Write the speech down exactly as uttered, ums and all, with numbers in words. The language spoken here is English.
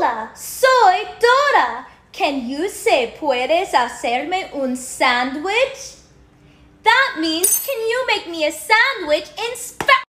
Hola, soy Dora. Can you say puedes hacerme un sándwich? That means, can you make me a sandwich in Spanish?